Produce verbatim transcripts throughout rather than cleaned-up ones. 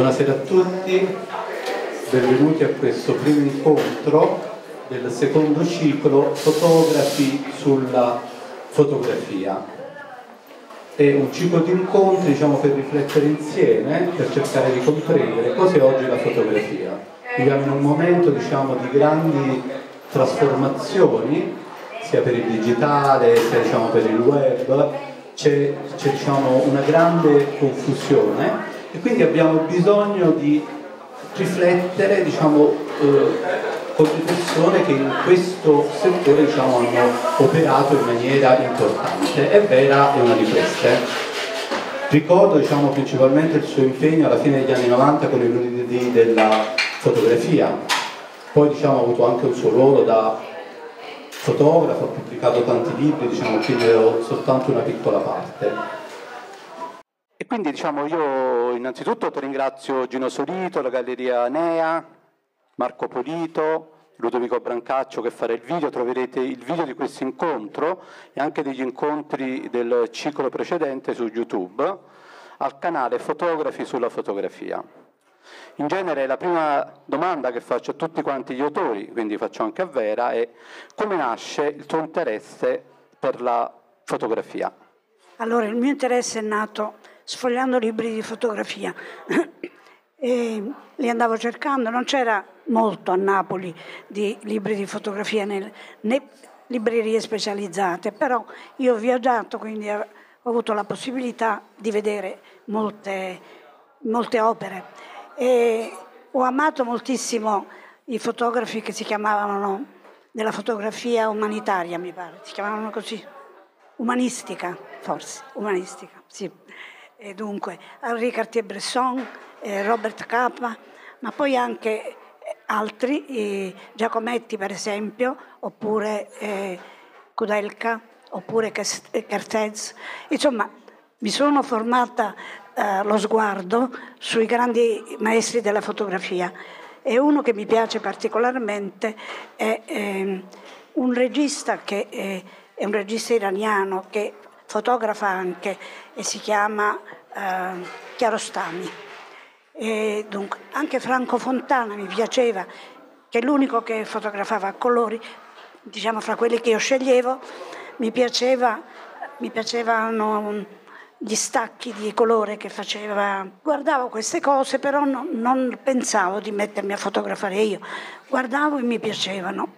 Buonasera a tutti, benvenuti a questo primo incontro del secondo ciclo Fotografi sulla fotografia. È un ciclo di incontri, diciamo, per riflettere insieme, per cercare di comprendere cos'è oggi la fotografia. Viviamo in un momento, diciamo, di grandi trasformazioni, sia per il digitale, sia, diciamo, per il web, c'è, c'è diciamo, una grande confusione. E quindi abbiamo bisogno di riflettere, diciamo, eh, con le persone che in questo settore, diciamo, hanno operato in maniera importante. E Vera è una di queste. Ricordo, diciamo, principalmente il suo impegno alla fine degli anni novanta con i lunedì della fotografia. Poi, diciamo, ha avuto anche un suo ruolo da fotografo, ha pubblicato tanti libri, diciamo, quindi ho soltanto una piccola parte. E quindi, diciamo, io innanzitutto ti ringrazio Gino Solito, la Galleria Nea, Marco Polito, Ludovico Brancaccio che farà il video. Troverete il video di questo incontro e anche degli incontri del ciclo precedente su YouTube al canale Fotografi sulla fotografia. In genere la prima domanda che faccio a tutti quanti gli autori, quindi faccio anche a Vera, è: come nasce il tuo interesse per la fotografia? Allora, il mio interesse è nato sfogliando libri di fotografia e li andavo cercando. Non c'era molto a Napoli di libri di fotografia né, né librerie specializzate, però io ho viaggiato, quindi ho avuto la possibilità di vedere molte, molte opere e ho amato moltissimo i fotografi che si chiamavano della fotografia umanitaria, mi pare, si chiamavano così, umanistica, forse, umanistica, sì. E dunque Henri Cartier-Bresson, eh, Robert Capa, ma poi anche altri, eh, Giacometti per esempio, oppure eh, Kudelka, oppure Kertész. Insomma, mi sono formata eh, lo sguardo sui grandi maestri della fotografia, e uno che mi piace particolarmente è eh, un regista che eh, è un regista iraniano che fotografa anche e si chiama eh, Kiarostami. E dunque anche Franco Fontana mi piaceva, che è l'unico che fotografava a colori, diciamo, fra quelli che io sceglievo. Mi piaceva, mi piacevano gli stacchi di colore che faceva. Guardavo queste cose, però no, non pensavo di mettermi a fotografare io. Guardavo e mi piacevano.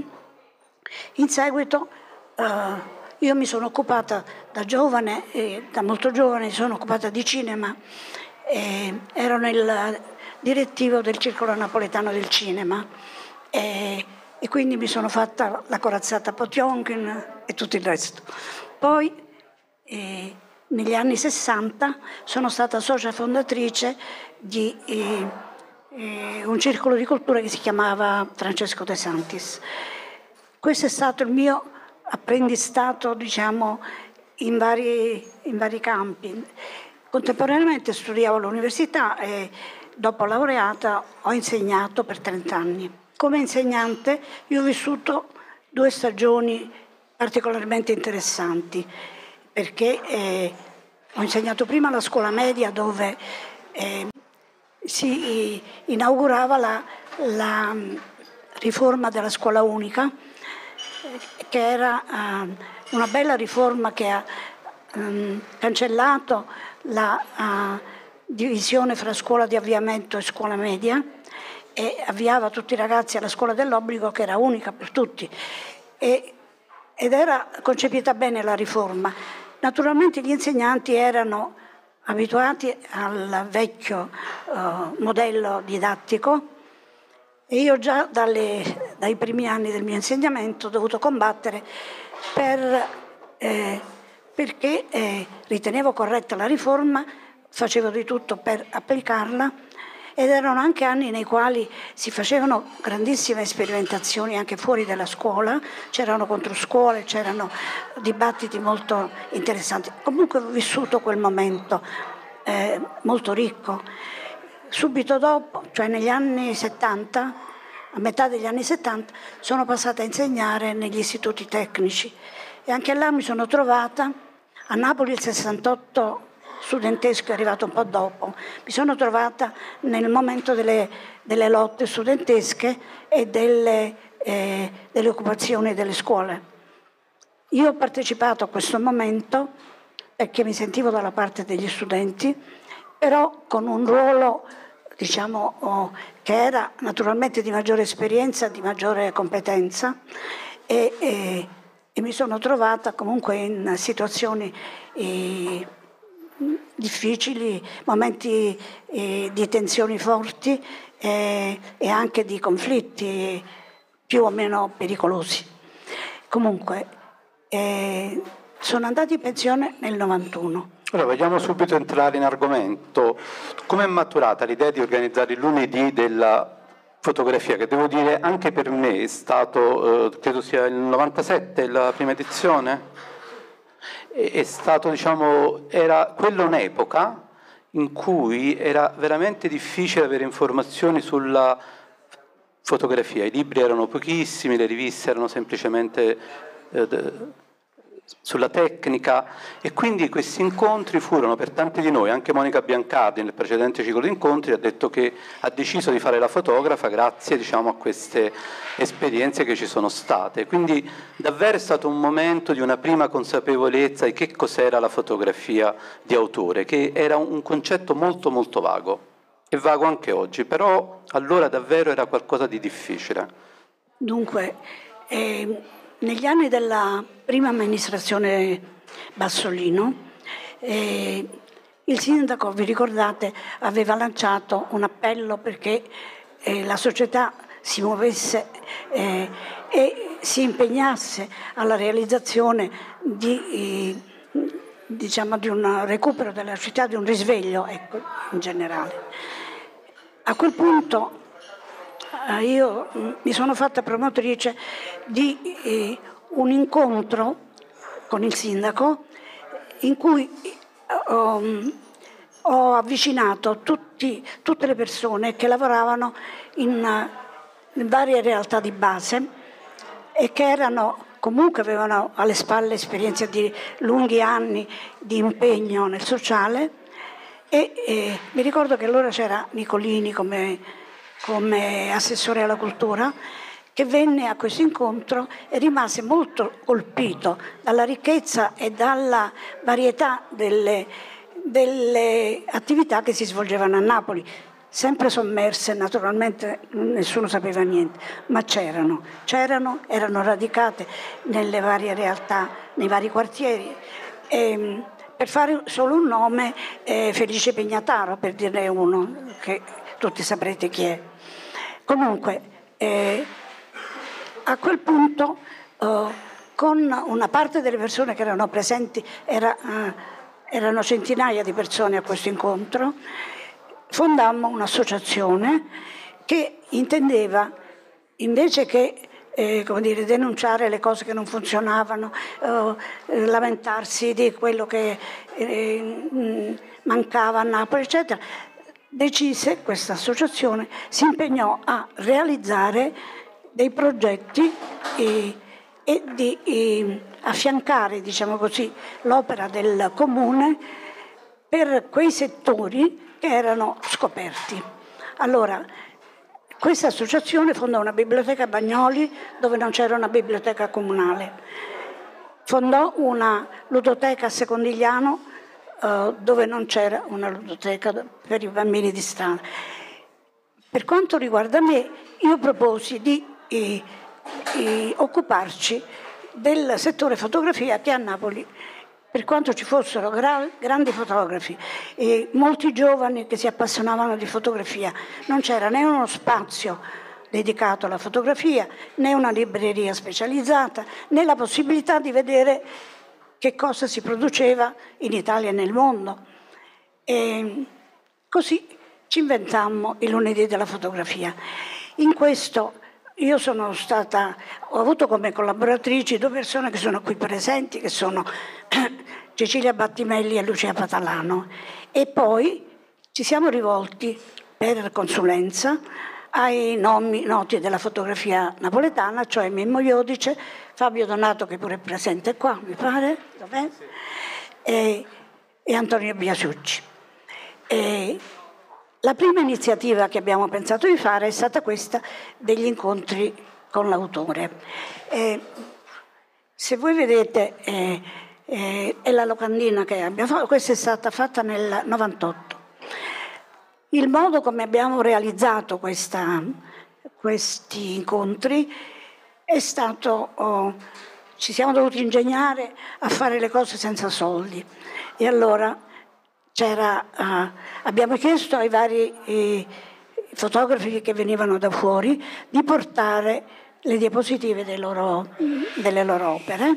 In seguito eh, io mi sono occupata da giovane, eh, da molto giovane, mi sono occupata di cinema. Eh, ero nel direttivo del Circolo Napoletano del Cinema eh, e quindi mi sono fatta la corazzata Potjomkin e tutto il resto. Poi eh, negli anni sessanta sono stata socia fondatrice di eh, eh, un circolo di cultura che si chiamava Francesco De Santis. Questo è stato il mio apprendistato, diciamo, in vari, in vari campi. Contemporaneamente studiavo all'università e dopo laureata ho insegnato per trent'anni. Come insegnante io ho vissuto due stagioni particolarmente interessanti, perché eh, ho insegnato prima alla scuola media, dove eh, si inaugurava la, la riforma della scuola unica, che era uh, una bella riforma che ha um, cancellato la uh, divisione fra scuola di avviamento e scuola media e avviava tutti i ragazzi alla scuola dell'obbligo, che era unica per tutti, e, ed era concepita bene la riforma. Naturalmente gli insegnanti erano abituati al vecchio uh, modello didattico, e io già dalle, dai primi anni del mio insegnamento ho dovuto combattere per, eh, perché eh, ritenevo corretta la riforma, facevo di tutto per applicarla, ed erano anche anni nei quali si facevano grandissime sperimentazioni anche fuori dalla scuola, c'erano controscuole, c'erano dibattiti molto interessanti. Comunque ho vissuto quel momento eh, molto ricco. Subito dopo, cioè negli anni settanta, a metà degli anni settanta, sono passata a insegnare negli istituti tecnici e anche là mi sono trovata. A Napoli il sessantotto studentesco è arrivato un po' dopo. Mi sono trovata nel momento delle, delle lotte studentesche e delle, eh, delle occupazioni delle scuole. Io ho partecipato a questo momento perché mi sentivo dalla parte degli studenti, però con un ruolo, diciamo, oh, che era naturalmente di maggiore esperienza, di maggiore competenza, e, e, e mi sono trovata comunque in situazioni eh, difficili, momenti eh, di tensioni forti eh, e anche di conflitti più o meno pericolosi. Comunque, eh, sono andata in pensione nel novantuno. Allora, vogliamo subito entrare in argomento. Come è maturata l'idea di organizzare il lunedì della fotografia, che devo dire anche per me è stato, eh, credo sia il novantasette la prima edizione, è, è stato, diciamo, era quella un'epoca in cui era veramente difficile avere informazioni sulla fotografia. I libri erano pochissimi, le riviste erano semplicemente eh, sulla tecnica, e quindi questi incontri furono per tanti di noi, anche Monica Biancardi nel precedente ciclo di incontri ha detto che ha deciso di fare la fotografa grazie, diciamo, a queste esperienze che ci sono state. Quindi davvero è stato un momento di una prima consapevolezza di che cos'era la fotografia di autore, che era un concetto molto molto vago, e vago anche oggi, però allora davvero era qualcosa di difficile. Dunque, eh... negli anni della prima amministrazione Bassolino, eh, il sindaco, vi ricordate, aveva lanciato un appello perché eh, la società si muovesse eh, e si impegnasse alla realizzazione di, eh, diciamo, di un recupero della città, di un risveglio, ecco, in generale. A quel punto io mi sono fatta promotrice di eh, un incontro con il sindaco in cui um, ho avvicinato tutti, tutte le persone che lavoravano in, in varie realtà di base e che erano, comunque avevano alle spalle esperienze di lunghi anni di impegno nel sociale, e eh, mi ricordo che allora c'era Nicolini come come assessore alla cultura, che venne a questo incontro e rimase molto colpito dalla ricchezza e dalla varietà delle, delle attività che si svolgevano a Napoli, sempre sommerse, naturalmente nessuno sapeva niente, ma c'erano, c'erano, erano radicate nelle varie realtà, nei vari quartieri. E, per fare solo un nome, eh, Felice Pignataro, per dirne uno, che tutti saprete chi è. Comunque, eh, a quel punto, eh, con una parte delle persone che erano presenti, era, eh, erano centinaia di persone a questo incontro, fondammo un'associazione che intendeva, invece che eh, come dire, denunciare le cose che non funzionavano, eh, lamentarsi di quello che eh, mancava a Napoli, eccetera, decise, questa associazione si impegnò a realizzare dei progetti e, e di e affiancare, diciamo così, l'opera del comune per quei settori che erano scoperti. Allora, questa associazione fondò una biblioteca a Bagnoli dove non c'era una biblioteca comunale, fondò una ludoteca a Secondigliano dove non c'era una ludoteca per i bambini di strada. Per quanto riguarda me, io proposi di eh, eh, occuparci del settore fotografia, che a Napoli, per quanto ci fossero gra- grandi fotografi e molti giovani che si appassionavano di fotografia, non c'era né uno spazio dedicato alla fotografia, né una libreria specializzata, né la possibilità di vedere che cosa si produceva in Italia e nel mondo. E così ci inventammo il lunedì della fotografia. In questo io sono stata, ho avuto come collaboratrici due persone che sono qui presenti, che sono Cecilia Battimelli e Lucia Patalano, e poi ci siamo rivolti per consulenza ai nomi noti della fotografia napoletana, cioè Mimmo Iodice, Fabio Donato, che pure è presente qua, mi pare, dov'è? E e Antonio Biasucci. E la prima iniziativa che abbiamo pensato di fare è stata questa degli incontri con l'autore. E se voi vedete, eh, eh, è la locandina che abbiamo fatto, questa è stata fatta nel novantotto. Il modo come abbiamo realizzato questa, questi incontri è stato, oh, ci siamo dovuti ingegnare a fare le cose senza soldi. E allora c'era, uh, abbiamo chiesto ai vari eh, fotografi che venivano da fuori di portare le diapositive dei loro, delle loro opere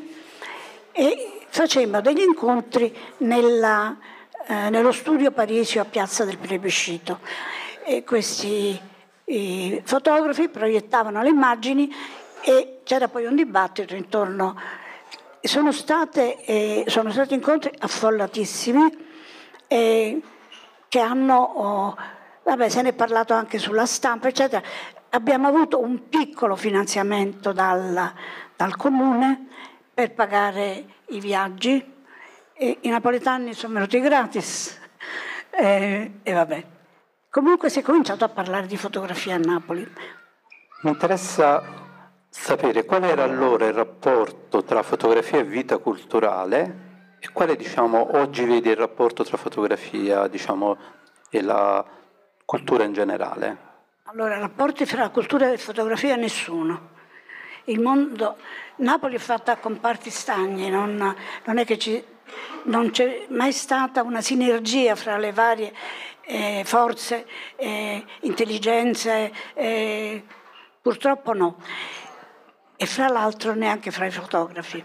e facemmo degli incontri nella, eh, nello studio Parisio a Piazza del Plebiscito. E questi i fotografi proiettavano le immagini e c'era poi un dibattito intorno. Sono, state, eh, sono stati incontri affollatissimi eh, che hanno, oh, vabbè, se ne è parlato anche sulla stampa, eccetera. Abbiamo avuto un piccolo finanziamento dal, dal comune per pagare i viaggi e i napoletani sono venuti gratis e, e vabbè. Comunque si è cominciato a parlare di fotografia a Napoli. Mi interessa sapere qual era allora il rapporto tra fotografia e vita culturale e quale, diciamo, oggi vedi il rapporto tra fotografia, diciamo, e la cultura in generale. Allora, rapporti fra cultura e fotografia nessuno. Il mondo, Napoli è fatta a comparti stagni, non, non è che ci, non c'è mai stata una sinergia fra le varie eh, forze, eh, intelligenze, eh, purtroppo no. E fra l'altro neanche fra i fotografi.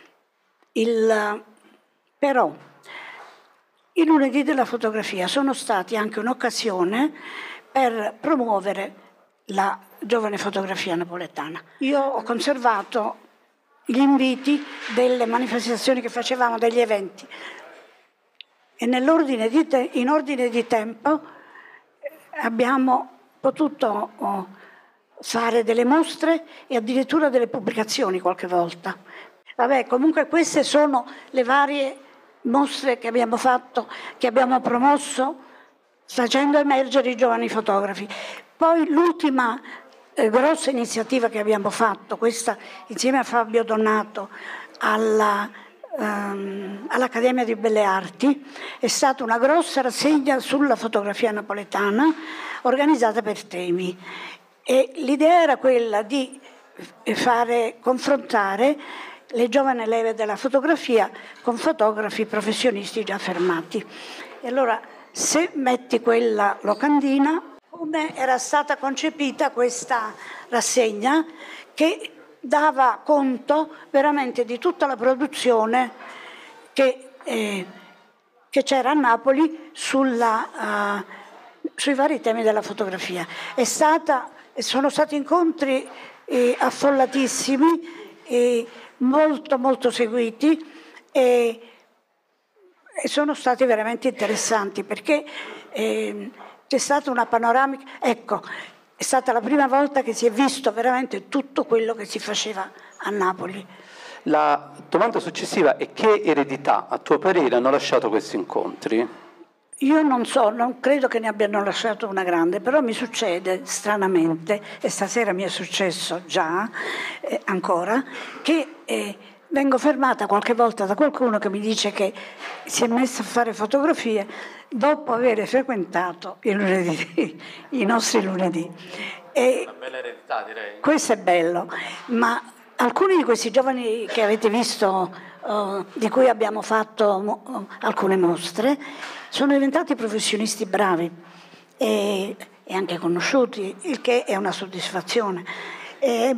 Il, però i lunedì della fotografia sono stati anche un'occasione per promuovere la giovane fotografia napoletana. Io ho conservato gli inviti delle manifestazioni che facevamo, degli eventi, e nell'ordine di te, in ordine di tempo abbiamo potuto oh, fare delle mostre e addirittura delle pubblicazioni qualche volta. Vabbè, comunque queste sono le varie mostre che abbiamo fatto, che abbiamo promosso, facendo emergere i giovani fotografi. Poi l'ultima eh, grossa iniziativa che abbiamo fatto, questa insieme a Fabio Donato alla, ehm, all'Accademia di Belle Arti, è stata una grossa rassegna sulla fotografia napoletana organizzata per temi. E l'idea era quella di fare confrontare le giovani leve della fotografia con fotografi professionisti già fermati. E allora, se metti quella locandina, come era stata concepita questa rassegna che dava conto veramente di tutta la produzione che, eh, che c'era a Napoli sulla, uh, sui vari temi della fotografia. È stata, sono stati incontri eh, affollatissimi e molto molto seguiti e E sono stati veramente interessanti perché eh, c'è stata una panoramica, ecco, è stata la prima volta che si è visto veramente tutto quello che si faceva a Napoli. La domanda successiva è: che eredità, a tuo parere, hanno lasciato questi incontri? Io non so, non credo che ne abbiano lasciato una grande, però mi succede stranamente, e stasera mi è successo già, eh, ancora, che eh, vengo fermata qualche volta da qualcuno che mi dice che si è messo a fare fotografie dopo aver frequentato i lunedì, i nostri lunedì. E una bella eredità, direi. Questo è bello, ma alcuni di questi giovani che avete visto, uh, di cui abbiamo fatto uh, alcune mostre, sono diventati professionisti bravi e, e anche conosciuti, il che è una soddisfazione. E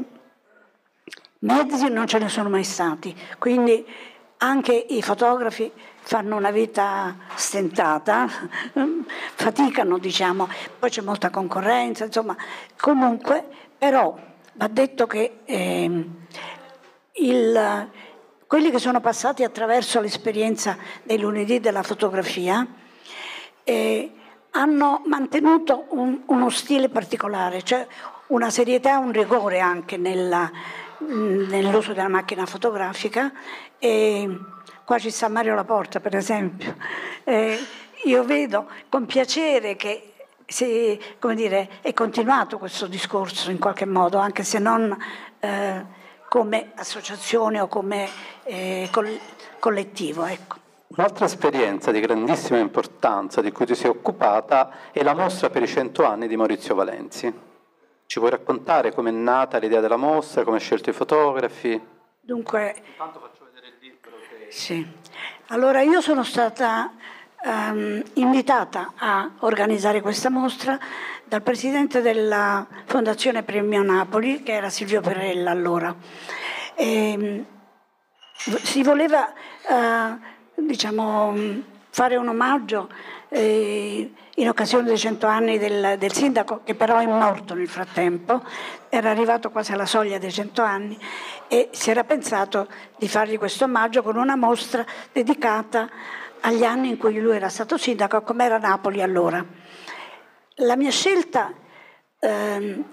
mezzi non ce ne sono mai stati, quindi anche i fotografi fanno una vita stentata, faticano, diciamo, poi c'è molta concorrenza, insomma, comunque, però va detto che eh, il, quelli che sono passati attraverso l'esperienza dei lunedì della fotografia eh, hanno mantenuto un, uno stile particolare, cioè una serietà, un rigore anche nella, nell'uso della macchina fotografica e qua ci sta Mario Laporta per esempio, eh, io vedo con piacere che si, come dire, è continuato questo discorso in qualche modo, anche se non eh, come associazione o come eh, collettivo. Ecco. Un'altra esperienza di grandissima importanza di cui ti sei occupata è la mostra per i cento anni di Maurizio Valenzi. Ci puoi raccontare com'è nata l'idea della mostra, come hai scelto i fotografi? Dunque, intanto faccio vedere il libro. Che... Sì, allora io sono stata um, invitata a organizzare questa mostra dal presidente della Fondazione Premio Napoli, che era Silvio Perella allora. E, si voleva... Uh, diciamo, fare un omaggio eh, in occasione dei cento anni del, del sindaco, che però è morto nel frattempo, era arrivato quasi alla soglia dei cento anni, e si era pensato di fargli questo omaggio con una mostra dedicata agli anni in cui lui era stato sindaco, come era Napoli allora. La mia scelta ehm,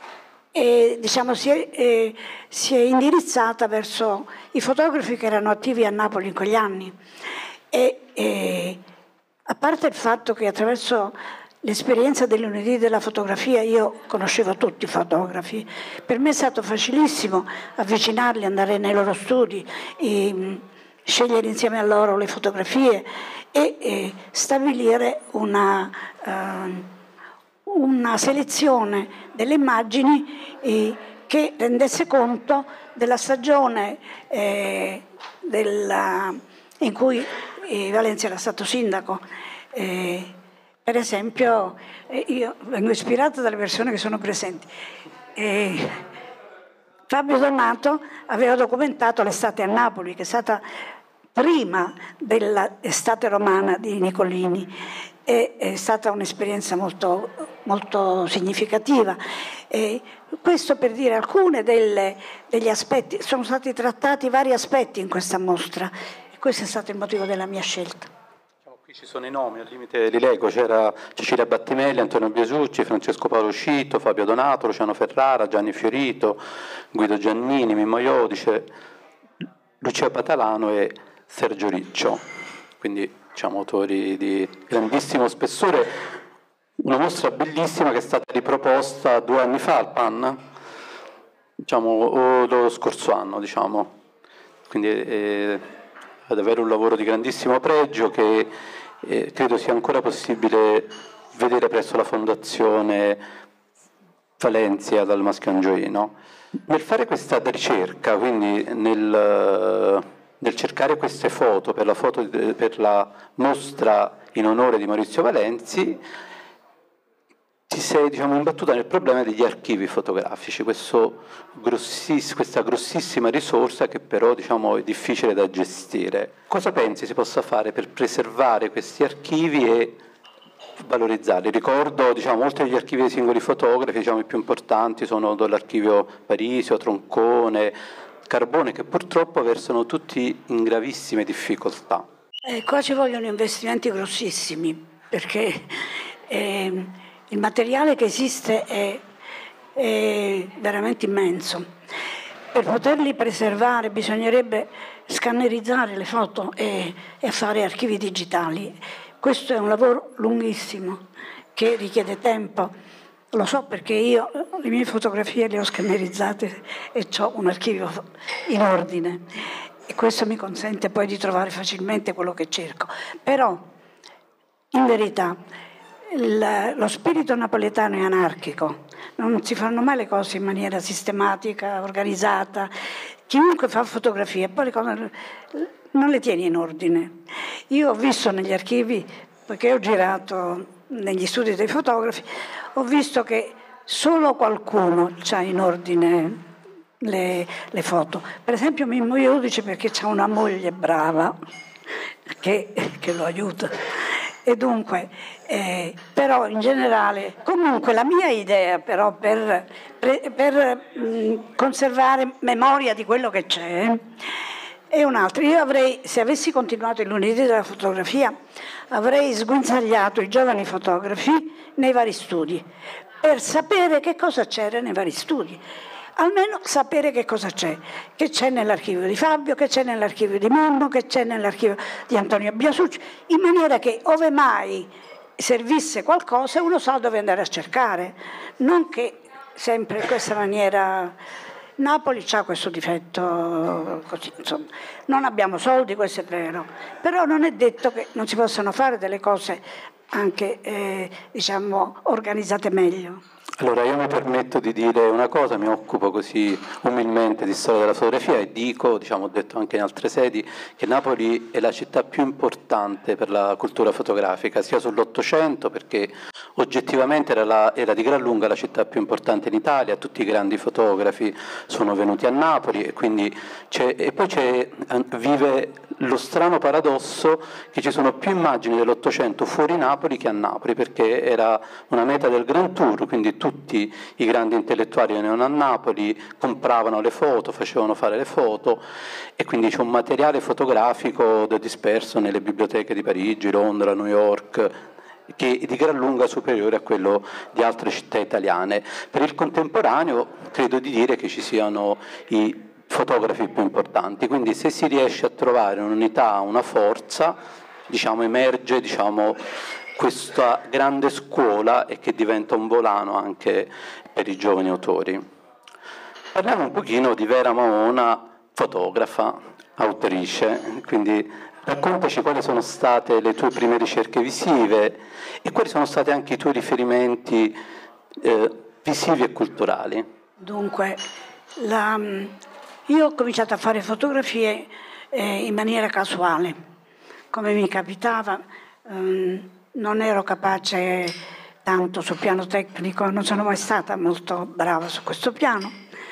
E, diciamo, si, è, eh, si è indirizzata verso i fotografi che erano attivi a Napoli in quegli anni e, e a parte il fatto che attraverso l'esperienza dei lunedì della fotografia io conoscevo tutti i fotografi, per me è stato facilissimo avvicinarli, andare nei loro studi e scegliere insieme a loro le fotografie e, e stabilire una uh, una selezione delle immagini eh, che rendesse conto della stagione eh, della, in cui eh, Valenzi era stato sindaco. Eh, per esempio, eh, io vengo ispirata dalle persone che sono presenti. Eh, Fabio Donato aveva documentato l'estate a Napoli, che è stata prima dell'estate romana di Nicolini. È, è stata un'esperienza molto, molto significativa. E questo per dire alcune delle, degli aspetti, sono stati trattati vari aspetti in questa mostra e questo è stato il motivo della mia scelta. Qui ci sono i nomi, al limite li leggo, c'era Cecilia Battimelli, Antonio Biesucci, Francesco Paolo Scito, Fabio Donato, Luciano Ferrara, Gianni Fiorito, Guido Giannini, Mimmo Iodice, Lucia Patalano e Sergio Riccio, quindi diciamo autori di grandissimo spessore. Una mostra bellissima che è stata riproposta due anni fa al P A N, diciamo, o lo scorso anno, diciamo. Quindi è, è davvero un lavoro di grandissimo pregio che eh, credo sia ancora possibile vedere presso la Fondazione Valenzi dal Maschio Angioino. Nel fare questa ricerca, quindi nel... nel cercare queste foto per la, foto, per la mostra in onore di Maurizio Valenzi, ti sei diciamo, imbattuta nel problema degli archivi fotografici, questo grossiss- questa grossissima risorsa che però diciamo, è difficile da gestire. Cosa pensi si possa fare per preservare questi archivi e valorizzarli? Ricordo diciamo, molti degli archivi dei singoli fotografi, diciamo, i più importanti sono l'archivio Parisio, Troncone, Carbone, che purtroppo versano tutti in gravissime difficoltà. Eh, qua ci vogliono investimenti grossissimi, perché eh, il materiale che esiste è, è veramente immenso. Per poterli preservare bisognerebbe scannerizzare le foto e, e fare archivi digitali. Questo è un lavoro lunghissimo che richiede tempo. Lo so perché io le mie fotografie le ho scannerizzate e ho un archivio in ordine e questo mi consente poi di trovare facilmente quello che cerco. Però, in verità, il, lo spirito napoletano è anarchico, non si fanno mai le cose in maniera sistematica, organizzata. Chiunque fa fotografie, poi le cose non le tieni in ordine. Io ho visto negli archivi, perché ho girato negli studi dei fotografi, ho visto che solo qualcuno ha in ordine le, le foto. Per esempio Mimmo Iodice, perché ha una moglie brava che, che lo aiuta. E dunque, eh, però in generale, comunque la mia idea però per, per, per mh, conservare memoria di quello che c'è è un'altra. Io avrei, se avessi continuato il lunedì della fotografia, avrei sguinzagliato i giovani fotografi nei vari studi, per sapere che cosa c'era nei vari studi. almeno sapere che cosa c'è, che c'è nell'archivio di Fabio, che c'è nell'archivio di Mimmo, che c'è nell'archivio di Antonio Biasucci, in maniera che ove mai servisse qualcosa uno sa dove andare a cercare, non che sempre in questa maniera. Napoli ha questo difetto, così, insomma, non abbiamo soldi, questo è vero, però non è detto che non si possano fare delle cose anche eh, diciamo organizzate meglio. Allora io mi permetto di dire una cosa, mi occupo così umilmente di storia della fotografia e dico, diciamo, ho detto anche in altre sedi, che Napoli è la città più importante per la cultura fotografica, sia sull'Ottocento, perché oggettivamente era, la, era di gran lunga la città più importante in Italia, tutti i grandi fotografi sono venuti a Napoli e, quindi c'è, e poi c'è, vive lo strano paradosso che ci sono più immagini dell'Ottocento fuori Napoli che a Napoli, perché era una meta del Grand Tour, quindi tutti i grandi intellettuali venivano a Napoli, compravano le foto, facevano fare le foto e quindi c'è un materiale fotografico disperso nelle biblioteche di Parigi, Londra, New York, che è di gran lunga superiore a quello di altre città italiane. Per il contemporaneo credo di dire che ci siano i fotografi più importanti, quindi se si riesce a trovare un'unità, una forza, diciamo, emerge, diciamo, questa grande scuola e che diventa un volano anche per i giovani autori. Parliamo un pochino di Vera Maona, fotografa, autrice, quindi raccontaci quali sono state le tue prime ricerche visive e quali sono stati anche i tuoi riferimenti eh, visivi e culturali. Dunque, la, io ho cominciato a fare fotografie eh, in maniera casuale, come mi capitava. Um, non ero capace tanto sul piano tecnico, non sono mai stata molto brava su questo piano,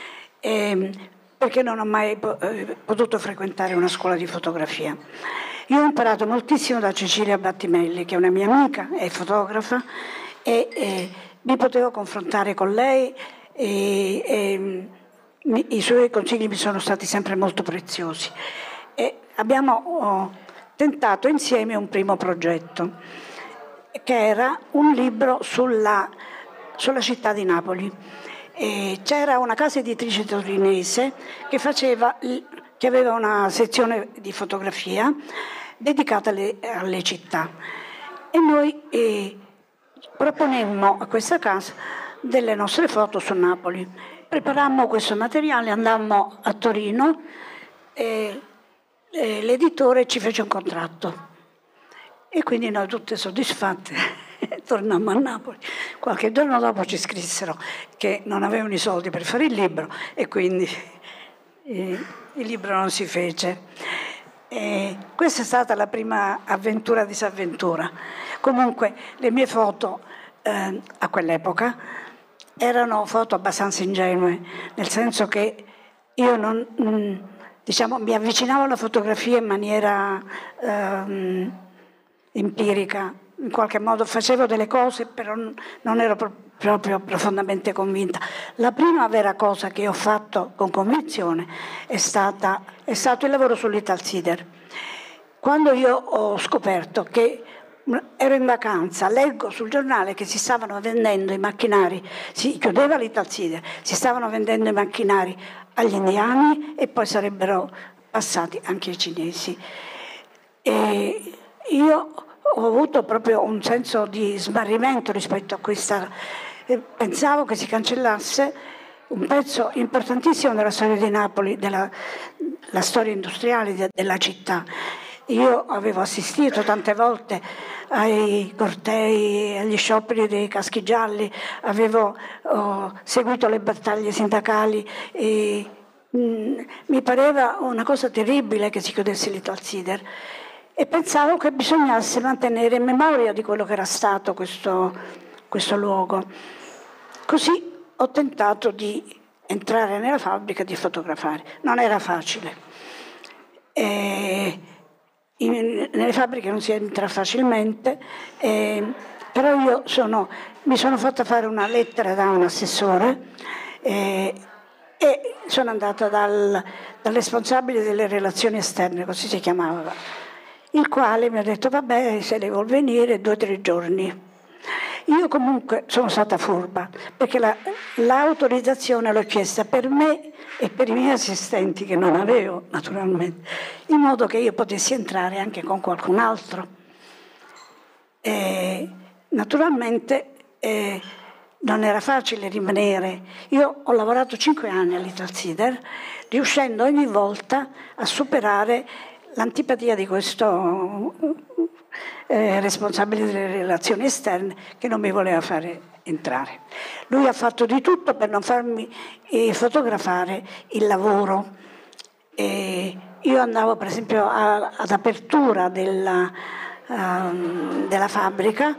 eh, perché non ho mai potuto frequentare una scuola di fotografia. Io ho imparato moltissimo da Cecilia Battimelli, che è una mia amica, è fotografa, e, e mi potevo confrontare con lei e, e mi, i suoi consigli mi sono stati sempre molto preziosi. E abbiamo oh, tentato insieme un primo progetto, che era un libro sulla, sulla città di Napoli. E c'era una casa editrice torinese che, faceva, che aveva una sezione di fotografia dedicata alle, alle città e noi eh, proponemmo a questa casa delle nostre foto su Napoli. Preparammo questo materiale, andammo a Torino e, e l'editore ci fece un contratto. E quindi noi tutte soddisfatte tornammo a Napoli. Qualche giorno dopo ci scrissero che non avevano i soldi per fare il libro e quindi eh, il libro non si fece. E questa è stata la prima avventura disavventura. Comunque le mie foto eh, a quell'epoca erano foto abbastanza ingenue, nel senso che io non, mh, diciamo, mi avvicinavo alla fotografia in maniera eh, empirica, in qualche modo facevo delle cose, però non ero pro- proprio profondamente convinta. La prima vera cosa che ho fatto con convinzione è, stata, è stato il lavoro sull'Italsider. Quando io ho scoperto che ero in vacanza, leggo sul giornale che si stavano vendendo i macchinari, si chiudeva l'Italsider, si stavano vendendo i macchinari agli indiani e poi sarebbero passati anche ai cinesi. E io ho avuto proprio un senso di smarrimento rispetto a questa. Pensavo che si cancellasse un pezzo importantissimo della storia di Napoli, della la storia industriale de, della città. Io avevo assistito tante volte ai cortei, agli scioperi dei caschi gialli, avevo oh, seguito le battaglie sindacali e mh, mi pareva una cosa terribile che si chiudesse l'Italsider. E pensavo che bisognasse mantenere in memoria di quello che era stato questo, questo luogo. Così ho tentato di entrare nella fabbrica e di fotografare. Non era facile. E in, nelle fabbriche non si entra facilmente, e, però io sono, mi sono fatta fare una lettera da un assessore e, e sono andata dal, dal responsabile delle relazioni esterne, così si chiamava, il quale mi ha detto vabbè, se lei vuol venire due o tre giorni. Io comunque sono stata furba, perché la, l'autorizzazione l'ho chiesta per me e per i miei assistenti, che non avevo naturalmente, in modo che io potessi entrare anche con qualcun altro. E, naturalmente eh, non era facile rimanere. Io ho lavorato cinque anni all'Italsider, riuscendo ogni volta a superare l'antipatia di questo eh, responsabile delle relazioni esterne che non mi voleva fare entrare. Lui ha fatto di tutto per non farmi eh, fotografare il lavoro. E io andavo per esempio a, ad apertura della, um, della fabbrica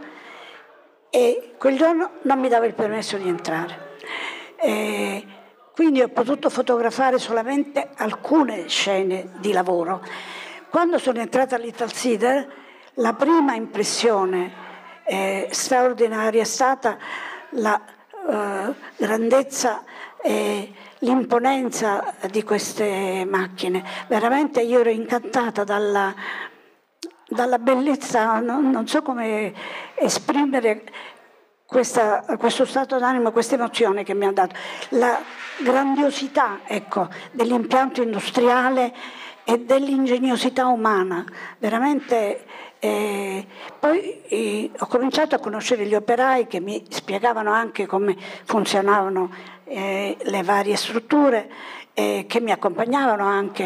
e quel giorno non mi dava il permesso di entrare. E quindi ho potuto fotografare solamente alcune scene di lavoro. Quando sono entrata all'Italsider, la prima impressione eh, straordinaria è stata la eh, grandezza e l'imponenza di queste macchine. Veramente io ero incantata dalla, dalla bellezza, non, non so come esprimere questa, questo stato d'animo, questa emozione che mi ha dato. La grandiosità, ecco, dell'impianto industriale e dell'ingegnosità umana, veramente. Eh, poi eh, ho cominciato a conoscere gli operai che mi spiegavano anche come funzionavano eh, le varie strutture, eh, che mi accompagnavano anche,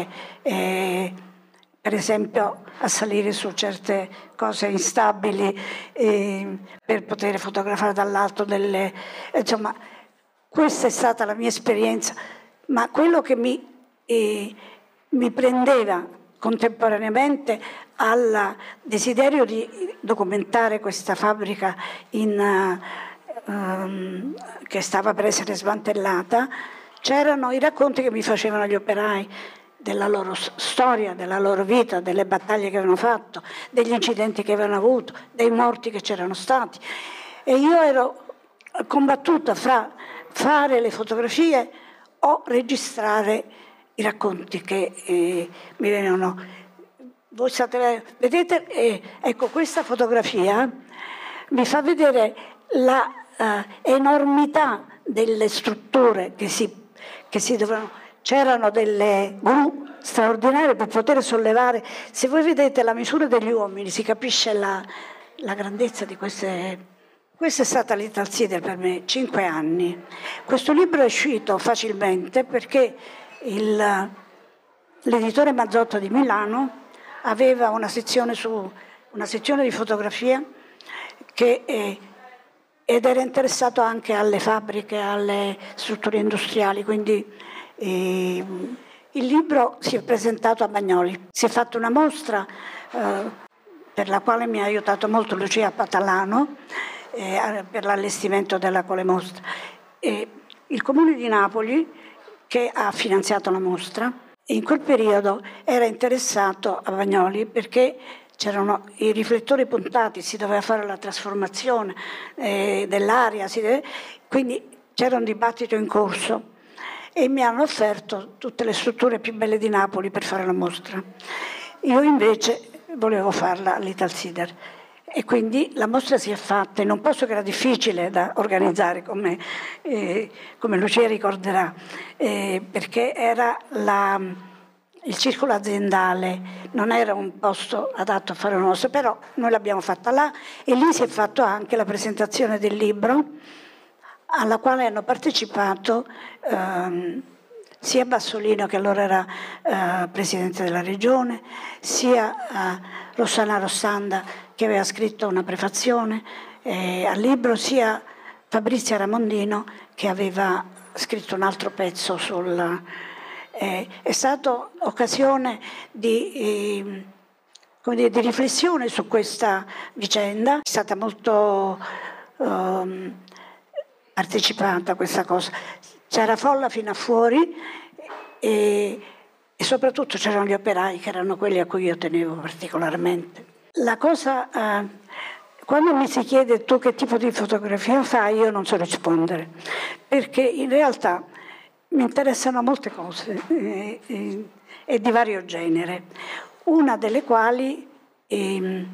eh, per esempio, a salire su certe cose instabili eh, per poter fotografare dall'alto delle... Insomma, questa è stata la mia esperienza, ma quello che mi, eh, mi prendeva contemporaneamente al desiderio di documentare questa fabbrica in, uh, um, che stava per essere smantellata, c'erano i racconti che mi facevano gli operai della loro storia, della loro vita, delle battaglie che avevano fatto, degli incidenti che avevano avuto, dei morti che c'erano stati. E io ero combattuta fra fare le fotografie o registrare i racconti che eh, mi venivano. Voi state, vedete, eh, ecco, questa fotografia mi fa vedere la uh, enormità delle strutture che si, che si dovevano. C'erano delle gru straordinarie per poter sollevare. Se voi vedete la misura degli uomini, si capisce la, la grandezza di queste. Questa è stata l'Italsider per me, cinque anni. Questo libro è uscito facilmente perché il, l'editore Mazzotta di Milano aveva una sezione, su, una sezione di fotografia che, eh, ed era interessato anche alle fabbriche, alle strutture industriali, quindi eh, il libro si è presentato a Bagnoli. Si è fatta una mostra eh, per la quale mi ha aiutato molto Lucia Patalano, eh, per l'allestimento della quale mostra. E il Comune di Napoli, che ha finanziato la mostra, in quel periodo era interessato a Bagnoli perché c'erano i riflettori puntati, si doveva fare la trasformazione eh, dell'aria, si deve, quindi c'era un dibattito in corso e mi hanno offerto tutte le strutture più belle di Napoli per fare la mostra. Io invece volevo farla all'Italsider e quindi la mostra si è fatta in un posto che era difficile da organizzare, come, eh, come Lucia ricorderà, eh, perché era la, il circolo aziendale, non era un posto adatto a fare una mostra, però noi l'abbiamo fatta là e lì si è fatto anche la presentazione del libro alla quale hanno partecipato ehm, sia Bassolino, che allora era eh, presidente della regione, sia eh, Rossana Rossanda, che aveva scritto una prefazione eh, al libro, sia Fabrizia Ramondino, che aveva scritto un altro pezzo sul... Eh, è stata occasione di, eh, come dire, di riflessione su questa vicenda, è stata molto eh, partecipata questa cosa. C'era folla fino a fuori e, e soprattutto c'erano gli operai, che erano quelli a cui io tenevo particolarmente. La cosa, eh, quando mi si chiede tu che tipo di fotografia fai, io non so rispondere, perché in realtà mi interessano molte cose eh, eh, e di vario genere, una delle quali eh,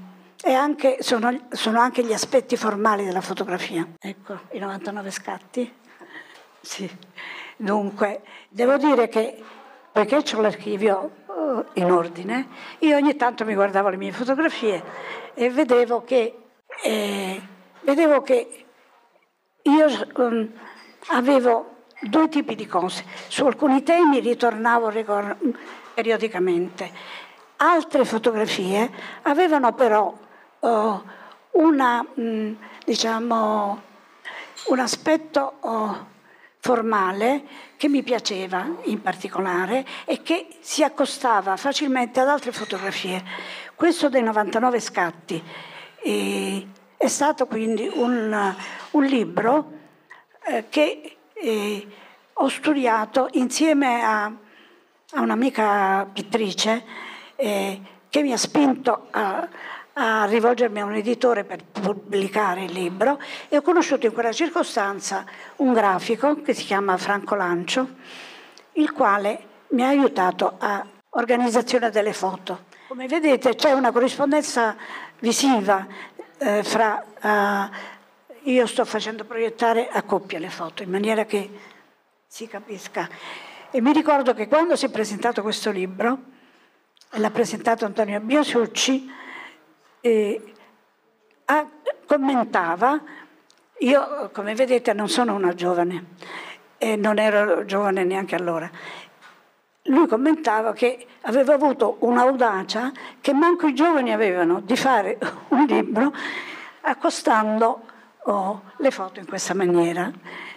e anche, sono, sono anche gli aspetti formali della fotografia. Ecco, i novantanove scatti. Sì. Dunque, devo dire che, poiché ho l'archivio uh, in ordine, io ogni tanto mi guardavo le mie fotografie e vedevo che, eh, vedevo che io um, avevo due tipi di cose. Su alcuni temi ritornavo ricor- periodicamente. Altre fotografie avevano però uh, una, mh, diciamo, un aspetto uh, formale che mi piaceva in particolare e che si accostava facilmente ad altre fotografie. Questo dei novantanove scatti eh, è stato quindi un, un libro eh, che eh, ho studiato insieme a, a un'amica pittrice eh, che mi ha spinto a, a rivolgermi a un editore per pubblicare il libro, e ho conosciuto in quella circostanza un grafico che si chiama Franco Lancio, il quale mi ha aiutato a organizzazione delle foto. Come vedete c'è una corrispondenza visiva eh, fra eh, io sto facendo proiettare a coppia le foto in maniera che si capisca, e mi ricordo che quando si è presentato questo libro, l'ha presentato Antonio Biasucci, e a, commentava, io come vedete non sono una giovane e non ero giovane neanche allora, lui commentava che aveva avuto un'audacia che manco i giovani avevano di fare un libro accostando oh, le foto in questa maniera.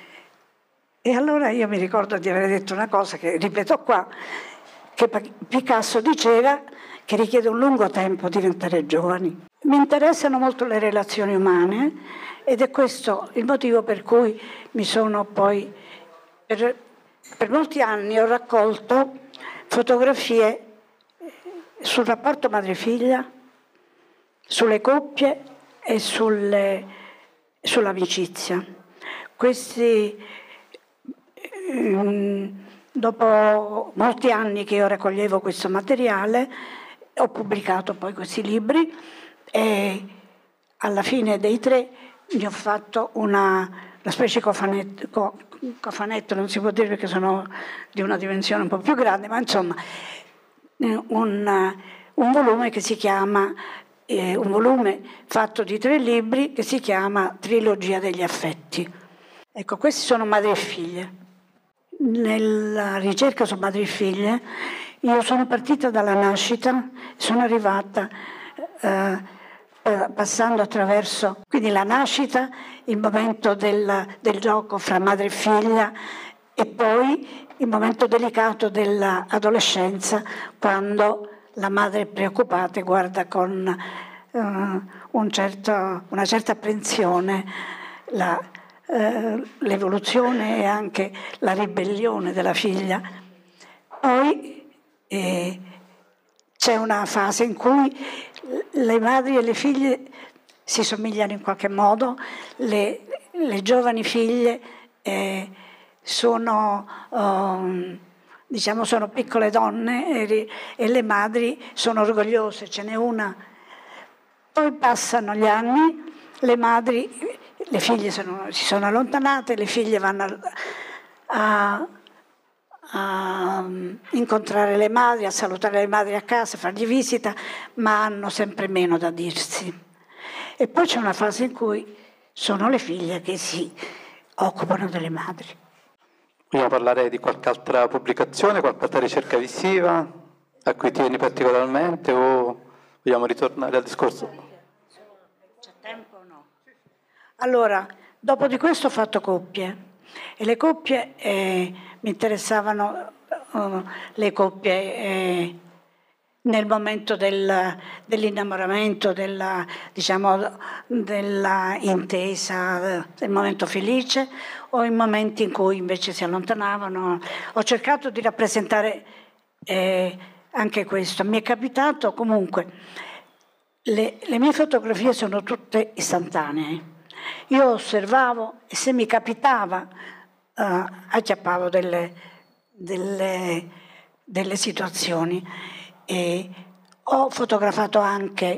E allora io mi ricordo di aver detto una cosa che ripeto qua, che Picasso diceva che richiede un lungo tempo diventare giovani. Mi interessano molto le relazioni umane ed è questo il motivo per cui mi sono poi, per, per molti anni ho raccolto fotografie sul rapporto madre-figlia, sulle coppie e sulle, sull'amicizia. Questi, dopo molti anni che io raccoglievo questo materiale, ho pubblicato poi questi libri e alla fine dei tre ne ho fatto una, una specie di cofanetto, co, cofanetto, non si può dire perché sono di una dimensione un po' più grande, ma insomma un, un volume che si chiama, eh, un volume fatto di tre libri che si chiama Trilogia degli affetti. Ecco, questi sono madri e figlie. Nella ricerca su madri e figlie io sono partita dalla nascita, sono arrivata eh, passando attraverso quindi la nascita, il momento del, del gioco fra madre e figlia e poi il momento delicato dell'adolescenza, quando la madre è preoccupata e guarda con eh, un certo, una certa apprensione la, eh, l'evoluzione e anche la ribellione della figlia. Poi E c'è una fase in cui le madri e le figlie si somigliano in qualche modo, le, le giovani figlie eh, sono, um, diciamo, sono piccole donne e, e le madri sono orgogliose, ce n'è una. Poi passano gli anni, le madri, le figlie sono, si sono allontanate, le figlie vanno a, a a incontrare le madri, a salutare le madri a casa, a fargli visita, ma hanno sempre meno da dirsi. E poi c'è una fase in cui sono le figlie che si occupano delle madri. Vogliamo parlare di qualche altra pubblicazione, qualche altra ricerca visiva a cui tieni particolarmente, o vogliamo ritornare al discorso? C'è tempo o no? Allora, dopo di questo ho fatto coppie. E le coppie, eh, mi interessavano uh, le coppie eh, nel momento del, dell'innamoramento, della, diciamo, della intesa, del momento felice, o in momenti in cui invece si allontanavano. Ho cercato di rappresentare eh, anche questo. Mi è capitato comunque, le, le mie fotografie sono tutte istantanee. Io osservavo e se mi capitava uh, acchiappavo delle, delle, delle situazioni. E ho fotografato anche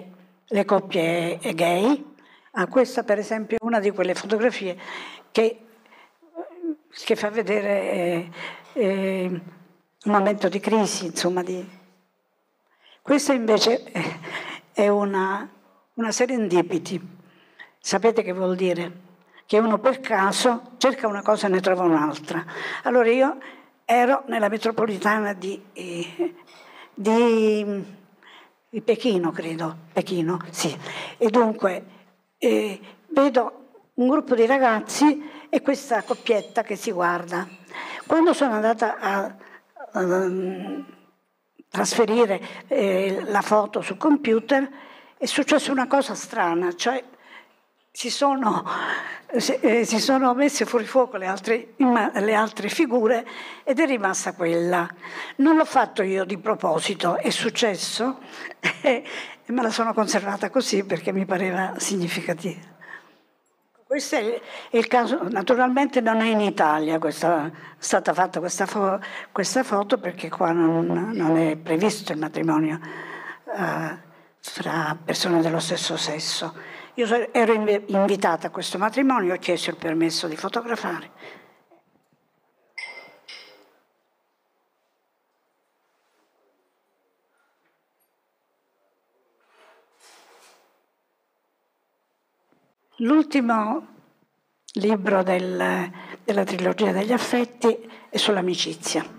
le coppie gay. Ah, questa per esempio è una di quelle fotografie che, che fa vedere eh, eh, un momento di crisi, insomma. Di... Questa invece è una, una serendipity. Sapete che vuol dire? Che uno per caso cerca una cosa e ne trova un'altra. Allora io ero nella metropolitana di, eh, di, di Pechino, credo, Pechino, sì. E dunque eh, vedo un gruppo di ragazzi e questa coppietta che si guarda. Quando sono andata a, a trasferire eh, la foto sul computer è successa una cosa strana, cioè si sono, eh, si sono messe fuori fuoco le altre, le altre figure ed è rimasta quella. Non l'ho fatto io di proposito, è successo e me la sono conservata così perché mi pareva significativa. Questo è il caso, naturalmente non è in Italia questa, è stata fatta questa, fo, questa foto perché qua non, non è previsto il matrimonio uh, fra persone dello stesso sesso. Io ero invitata a questo matrimonio, ho chiesto il permesso di fotografare. L'ultimo libro del, della trilogia degli affetti è sull'amicizia.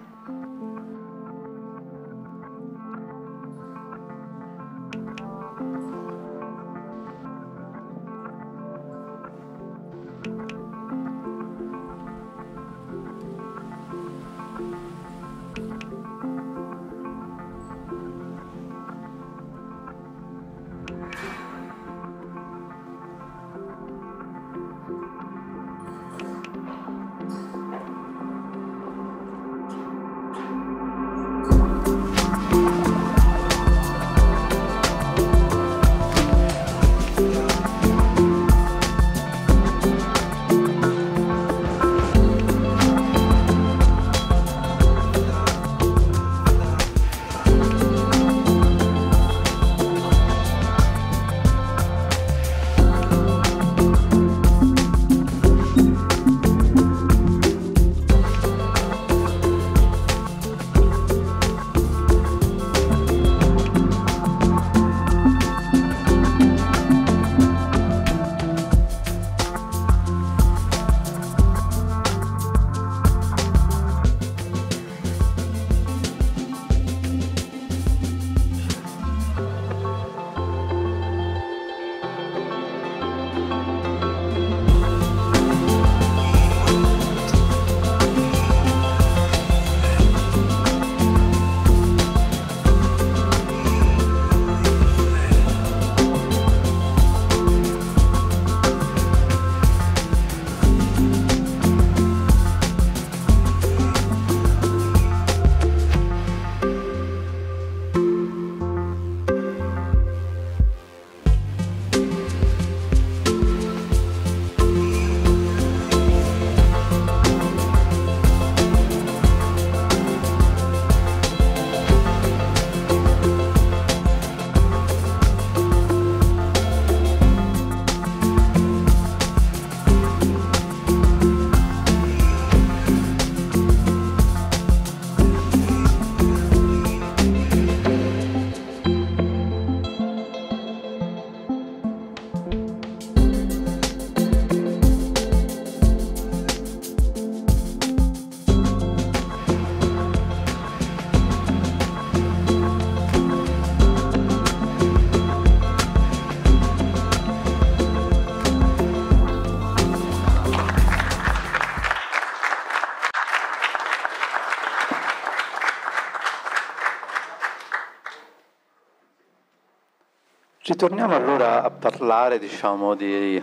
Ritorniamo allora a parlare, diciamo, di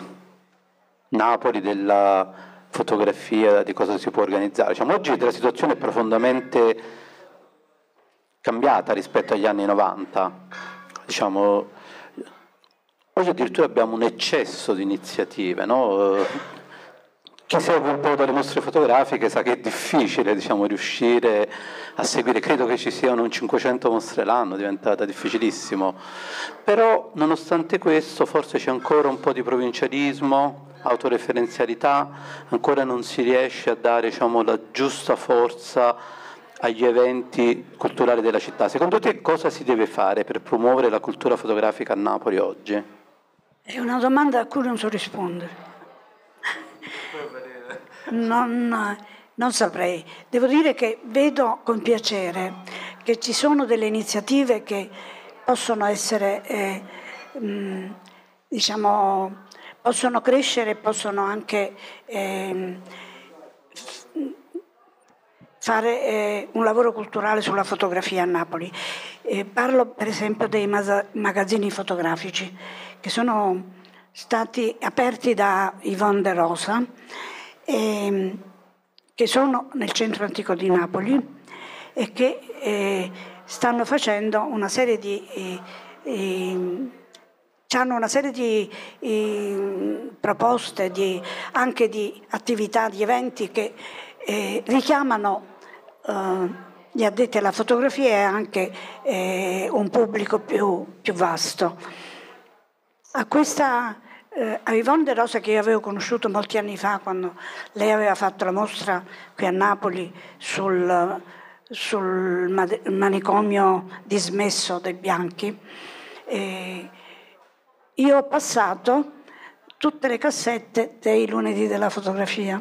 Napoli, della fotografia, di cosa si può organizzare. Diciamo, oggi la situazione è profondamente cambiata rispetto agli anni novanta. Diciamo, oggi addirittura abbiamo un eccesso di iniziative, no? chi segue un po' dalle mostre fotografiche sa che è difficile, diciamo, riuscire a seguire, credo che ci siano un cinquecento mostre l'anno, è diventata difficilissimo, però nonostante questo forse c'è ancora un po' di provincialismo, autoreferenzialità, ancora non si riesce a dare, diciamo, la giusta forza agli eventi culturali della città. Secondo te cosa si deve fare per promuovere la cultura fotografica a Napoli oggi? È una domanda a cui non so rispondere. Non, non saprei. Devo dire che vedo con piacere che ci sono delle iniziative che possono essere, eh, mh, diciamo, possono crescere, possono anche eh, fare eh, un lavoro culturale sulla fotografia a Napoli. Eh, parlo per esempio dei magazzini fotografici che sono stati aperti da Yvonne De Rosa, eh, che sono nel centro antico di Napoli e che eh, stanno facendo una serie di eh, eh, hanno una serie di eh, proposte, di, anche di attività, di eventi che eh, richiamano eh, gli addetti alla fotografia e anche eh, un pubblico più, più vasto. A questa eh, a Yvonne De Rosa, che io avevo conosciuto molti anni fa quando lei aveva fatto la mostra qui a Napoli sul, sul manicomio dismesso dei Bianchi, eh, io ho passato tutte le cassette dei lunedì della fotografia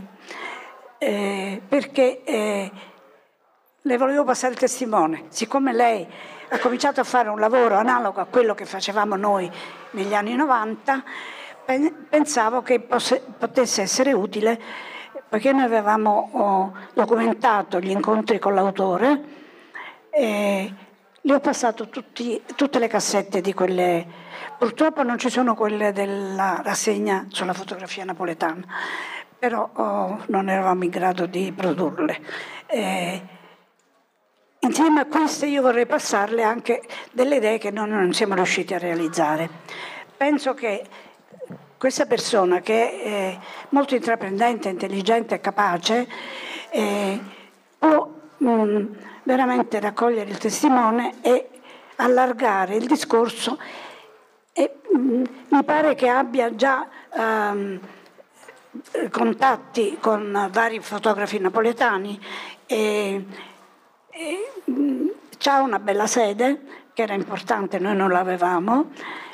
eh, perché eh, le volevo passare il testimone. Siccome lei ha cominciato a fare un lavoro analogo a quello che facevamo noi negli anni novanta, pensavo che potesse essere utile, perché noi avevamo oh, documentato gli incontri con l'autore e le ho passato tutti, tutte le cassette di quelle. Purtroppo non ci sono quelle della rassegna sulla fotografia napoletana, però oh, non eravamo in grado di produrle. Eh, insieme a queste io vorrei passarle anche delle idee che noi non siamo riusciti a realizzare. Penso che questa persona, che è molto intraprendente, intelligente e capace, eh, può mh, veramente raccogliere il testimone e allargare il discorso. E, mh, mi pare che abbia già um, contatti con vari fotografi napoletani e, e mh, c'ha una bella sede che era importante, noi non l'avevamo,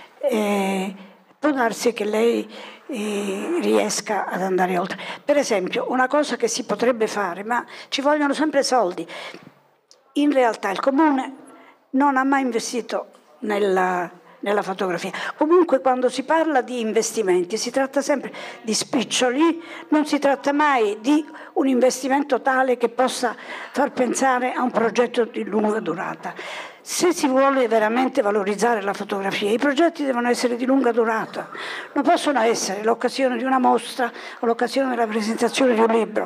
e può darsi che lei eh, riesca ad andare oltre. Per esempio, una cosa che si potrebbe fare, ma ci vogliono sempre soldi. In realtà il Comune non ha mai investito nella, nella fotografia. Comunque quando si parla di investimenti si tratta sempre di spiccioli, non si tratta mai di un investimento tale che possa far pensare a un progetto di lunga durata. Se si vuole veramente valorizzare la fotografia, i progetti devono essere di lunga durata, non possono essere l'occasione di una mostra o l'occasione della presentazione di un libro.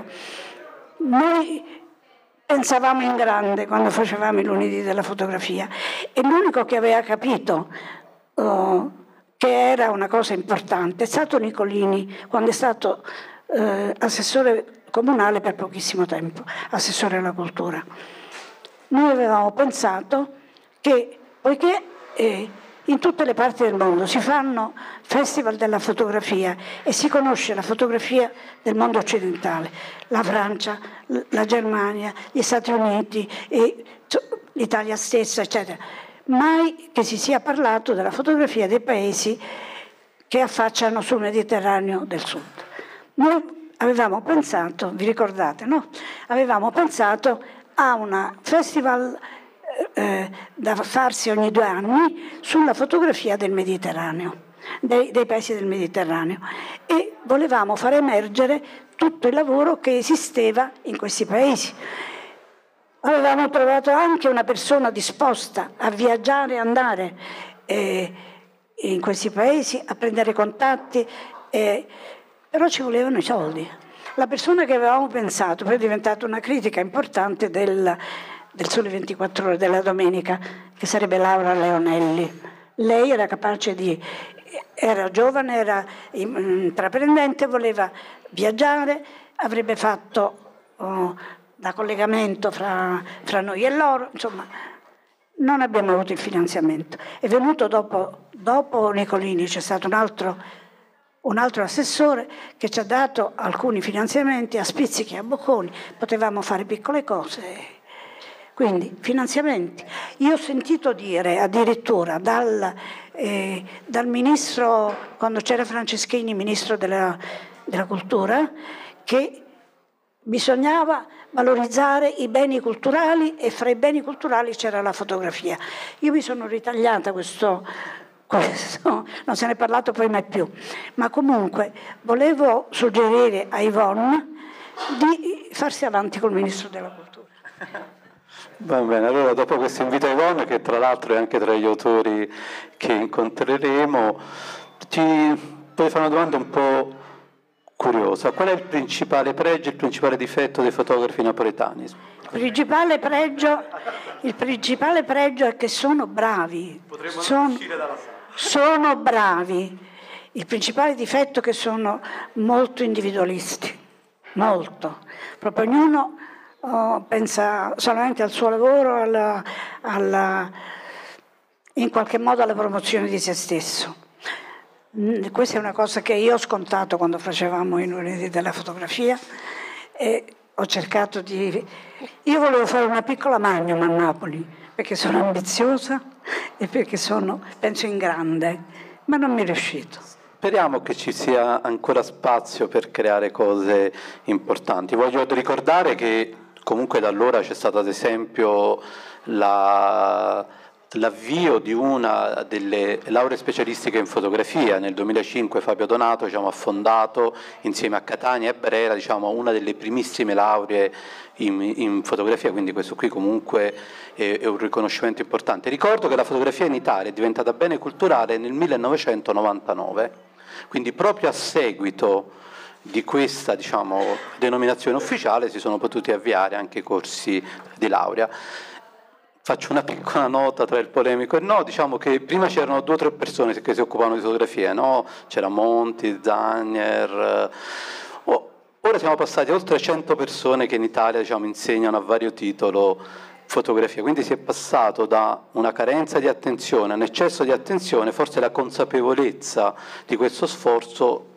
Noi pensavamo in grande quando facevamo i lunedì della fotografia e l'unico che aveva capito uh, che era una cosa importante è stato Nicolini, quando è stato uh, assessore comunale per pochissimo tempo, assessore alla cultura. Noi avevamo pensato che, poiché eh, in tutte le parti del mondo si fanno festival della fotografia e si conosce la fotografia del mondo occidentale, la Francia, la Germania, gli Stati Uniti, e l'Italia stessa, eccetera, mai che si sia parlato della fotografia dei paesi che affacciano sul Mediterraneo del Sud. Noi avevamo pensato, vi ricordate, no? Avevamo pensato a un festival eh, da farsi ogni due anni sulla fotografia del Mediterraneo, dei, dei paesi del Mediterraneo, e volevamo far emergere tutto il lavoro che esisteva in questi paesi. Avevamo trovato anche una persona disposta a viaggiare e andare eh, in questi paesi, a prendere contatti, eh, però ci volevano i soldi. La persona che avevamo pensato poi è diventata una critica importante del, del Sole ventiquattro Ore della domenica, che sarebbe Laura Leonelli. Lei era capace di, era giovane, era intraprendente, voleva viaggiare, avrebbe fatto oh, da collegamento fra, fra noi e loro, insomma non abbiamo avuto il finanziamento. È venuto dopo, dopo Nicolini, c'è stato un altro, un altro assessore che ci ha dato alcuni finanziamenti a spizzichi e a bocconi, potevamo fare piccole cose. Quindi finanziamenti. Io ho sentito dire addirittura dal, eh, dal ministro, quando c'era Franceschini, ministro della, della cultura, che bisognava valorizzare i beni culturali e fra i beni culturali c'era la fotografia. Io mi sono ritagliata questo, questo non se ne è parlato poi mai più, ma comunque volevo suggerire a Yvonne di farsi avanti col ministro della cultura. Va bene, allora dopo questo invito a Yvonne, che tra l'altro è anche tra gli autori che incontreremo, ti voglio fare una domanda un po' curiosa. Qual è il principale pregio, il principale difetto dei fotografi napoletani? Il principale pregio, il principale pregio è che sono bravi. Potremmo sono, uscire dalla sala. Sono bravi. Il principale difetto è che sono molto individualisti, molto. Proprio ognuno oh, pensa solamente al suo lavoro, alla, alla, in qualche modo alla promozione di se stesso. Questa è una cosa che io ho scontato quando facevamo i lunedì della fotografia e ho cercato di... Io volevo fare una piccola Magnum a Napoli perché sono ambiziosa e perché sono, penso in grande, ma non mi è riuscito. Speriamo che ci sia ancora spazio per creare cose importanti. Voglio ricordare che comunque da allora c'è stato ad esempio la... l'avvio di una delle lauree specialistiche in fotografia. Nel duemilacinque Fabio Donato diciamo, ha fondato insieme a Catania e Brera diciamo, una delle primissime lauree in, in fotografia, quindi questo qui comunque è, è un riconoscimento importante. Ricordo che la fotografia in Italia è diventata bene culturale nel millenovecentonovantanove, quindi proprio a seguito di questa diciamo, denominazione ufficiale si sono potuti avviare anche i corsi di laurea. Faccio una piccola nota tra il polemico e no, diciamo che prima c'erano due o tre persone che si occupavano di fotografia, no? C'era Monti, Zagner, oh, ora siamo passati a oltre cento persone che in Italia diciamo, insegnano a vario titolo fotografia, quindi si è passato da una carenza di attenzione a un eccesso di attenzione, forse la consapevolezza di questo sforzo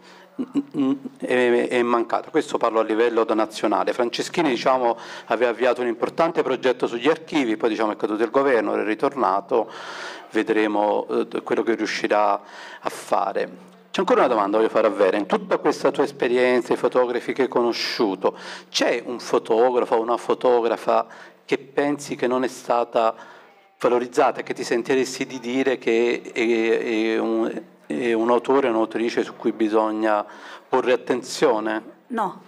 è, è mancata. Questo parlo a livello nazionale. Franceschini diciamo, aveva avviato un importante progetto sugli archivi, poi diciamo, è caduto il governo, è ritornato, vedremo eh, quello che riuscirà a fare. C'è ancora una domanda voglio fare a Vera. In tutta questa tua esperienza, i fotografi che hai conosciuto, c'è un fotografo o una fotografa che pensi che non è stata valorizzata, che ti sentiresti di dire che è, è un... è un autore o un'autrice su cui bisogna porre attenzione? No.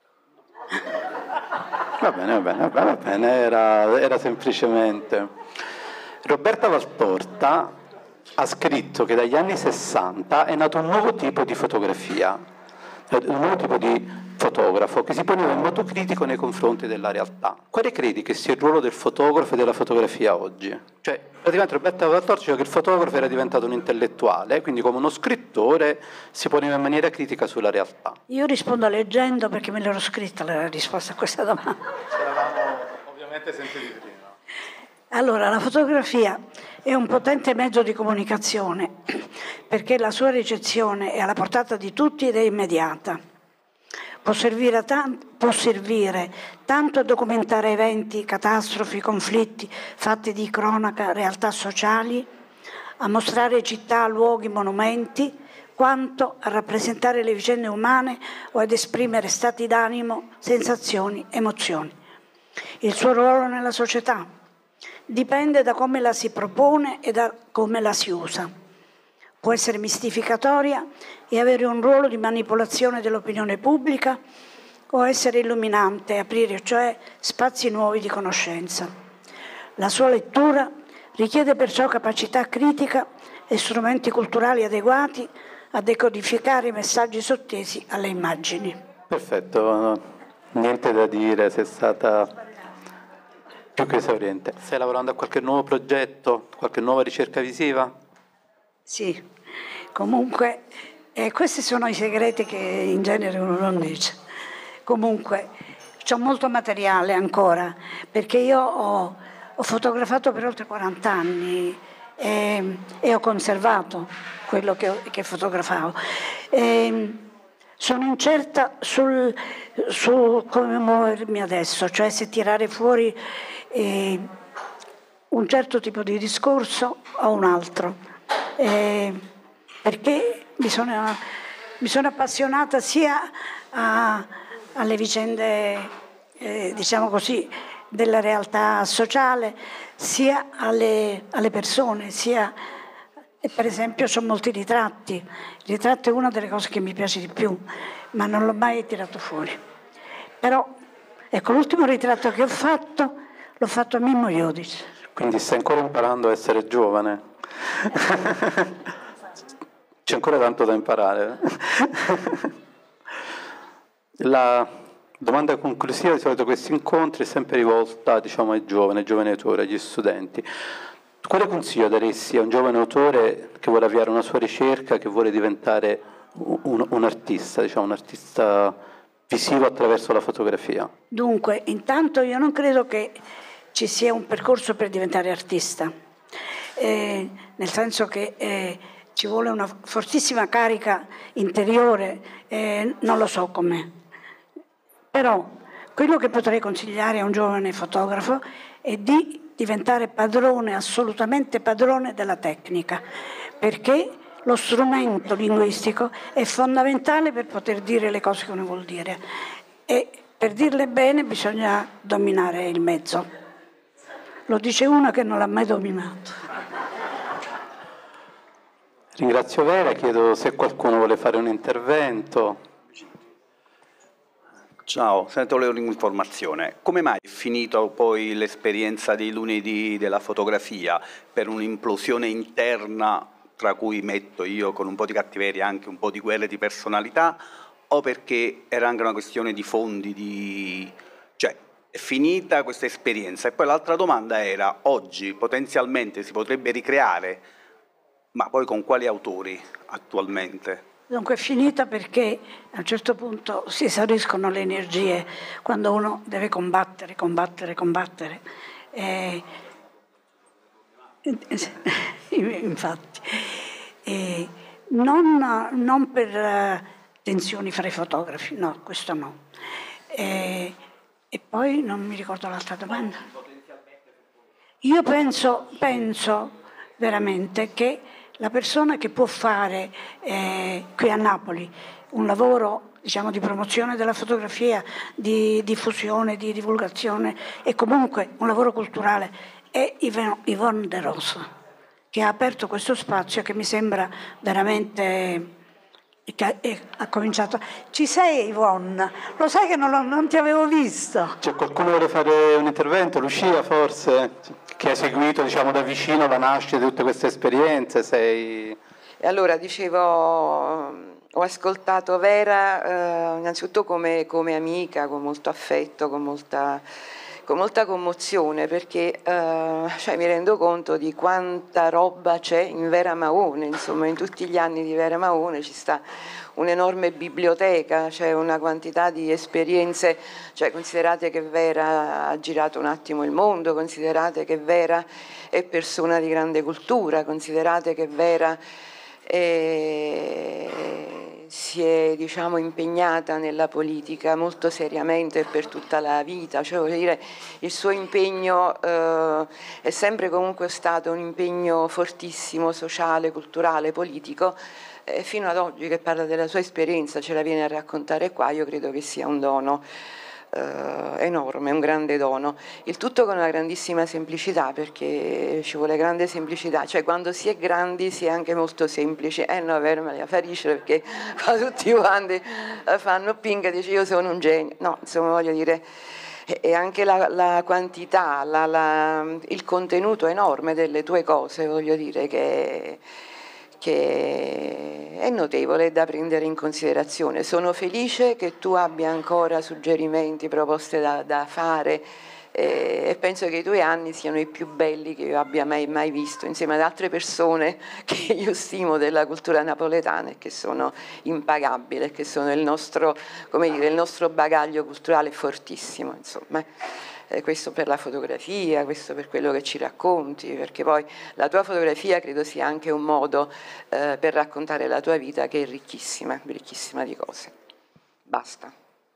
Va bene, va bene, va bene, era, era semplicemente... Roberta Valtorta ha scritto che dagli anni sessanta è nato un nuovo tipo di fotografia, un nuovo tipo di fotografo che si poneva in modo critico nei confronti della realtà. Quale credi che sia il ruolo del fotografo e della fotografia oggi? Cioè, praticamente Roberta Valtorta diceva che il fotografo era diventato un intellettuale, quindi come uno scrittore si poneva in maniera critica sulla realtà. Io rispondo leggendo perché me l'ero scritta la risposta a questa domanda. Ce l'avamo ovviamente sentiti prima. Allora, la fotografia è un potente mezzo di comunicazione perché la sua ricezione è alla portata di tutti ed è immediata. Può servire, tanto, può servire tanto a documentare eventi, catastrofi, conflitti, fatti di cronaca, realtà sociali, a mostrare città, luoghi, monumenti, quanto a rappresentare le vicende umane o ad esprimere stati d'animo, sensazioni, emozioni. Il suo ruolo nella società dipende da come la si propone e da come la si usa. Può essere mistificatoria e avere un ruolo di manipolazione dell'opinione pubblica o essere illuminante, aprire cioè spazi nuovi di conoscenza. La sua lettura richiede perciò capacità critica e strumenti culturali adeguati a decodificare i messaggi sottesi alle immagini. Perfetto, niente da dire, sei stata più che esauriente. Stai lavorando a qualche nuovo progetto, qualche nuova ricerca visiva? Sì, comunque E questi sono i segreti che in genere uno non dice. Comunque, c'ho molto materiale ancora, perché io ho, ho fotografato per oltre quaranta anni e, e ho conservato quello che, che fotografavo. E sono incerta sul, su come muovermi adesso, cioè se tirare fuori eh, un certo tipo di discorso o un altro. Eh, perché mi sono, mi sono appassionata sia a, alle vicende, eh, diciamo così, della realtà sociale, sia alle, alle persone, sia, e per esempio ho molti ritratti. Il ritratto è una delle cose che mi piace di più, ma non l'ho mai tirato fuori. Però, ecco, l'ultimo ritratto che ho fatto, l'ho fatto a Mimmo Iodice. Quindi stai ancora imparando a essere giovane? C'è ancora tanto da imparare. La domanda conclusiva di solito questi incontri è sempre rivolta, diciamo, ai giovani, ai giovani autori, agli studenti. Quale consiglio daresti a un giovane autore che vuole avviare una sua ricerca, che vuole diventare un, un artista, diciamo, un artista visivo attraverso la fotografia? Dunque, intanto io non credo che ci sia un percorso per diventare artista, eh, nel senso che eh, ci vuole una fortissima carica interiore, eh, non lo so com'è. Però quello che potrei consigliare a un giovane fotografo è di diventare padrone, assolutamente padrone della tecnica, perché lo strumento linguistico è fondamentale per poter dire le cose che uno vuol dire e per dirle bene bisogna dominare il mezzo. Lo dice una che non l'ha mai dominato. Ringrazio Vera, chiedo se qualcuno vuole fare un intervento. Ciao, sento un'informazione. Come mai è finito poi l'esperienza dei lunedì della fotografia per un'implosione interna, tra cui metto io con un po' di cattiveria anche un po' di guerre di personalità, o perché era anche una questione di fondi, di... cioè è finita questa esperienza? E poi l'altra domanda era, oggi potenzialmente si potrebbe ricreare, ma poi con quali autori attualmente? Dunque è finita perché a un certo punto si esauriscono le energie quando uno deve combattere, combattere, combattere. Eh, infatti, eh, non, non per tensioni fra i fotografi, no, questo no. Eh, e poi non mi ricordo l'altra domanda. Io penso, penso veramente che la persona che può fare eh, qui a Napoli un lavoro, diciamo, di promozione della fotografia, di diffusione, di divulgazione e comunque un lavoro culturale è Yvonne De Rosa, che ha aperto questo spazio che mi sembra veramente... che ha cominciato. Ci sei, Yvonne? Lo sai che non, lo, non ti avevo visto? C'è qualcuno che vuole fare un intervento? Lucia forse? Che hai seguito, diciamo, da vicino la nascita di tutte queste esperienze? Sei... E allora dicevo, ho ascoltato Vera eh, innanzitutto come, come amica, con molto affetto, con molta, con molta commozione, perché eh, cioè, mi rendo conto di quanta roba c'è in Vera Maone, insomma in tutti gli anni di Vera Maone ci sta un'enorme biblioteca, c'è cioè una quantità di esperienze, cioè considerate che Vera ha girato un attimo il mondo, considerate che Vera è persona di grande cultura, considerate che Vera è, si è, diciamo, impegnata nella politica molto seriamente per tutta la vita, cioè voglio dire il suo impegno eh, è sempre comunque stato un impegno fortissimo, sociale, culturale, politico. E fino ad oggi che parla della sua esperienza, ce la viene a raccontare qua, io credo che sia un dono eh, enorme, un grande dono. Il tutto con una grandissima semplicità, perché ci vuole grande semplicità, cioè quando si è grandi si è anche molto semplici. Eh no, vero, me la fa ridere perché qua tutti quanti fanno ping, dice io sono un genio. No, insomma voglio dire... E anche la, la quantità, la, la, il contenuto enorme delle tue cose, voglio dire che... che è notevole da prendere in considerazione. Sono felice che tu abbia ancora suggerimenti, proposte da, da fare e, e penso che i tuoi anni siano i più belli che io abbia mai, mai visto, insieme ad altre persone che io stimo della cultura napoletana e che sono impagabili, che sono il nostro, come dire, il nostro bagaglio culturale fortissimo, insomma. Eh, questo per la fotografia, questo per quello che ci racconti, perché poi la tua fotografia credo sia anche un modo eh, per raccontare la tua vita che è ricchissima, ricchissima di cose. Basta.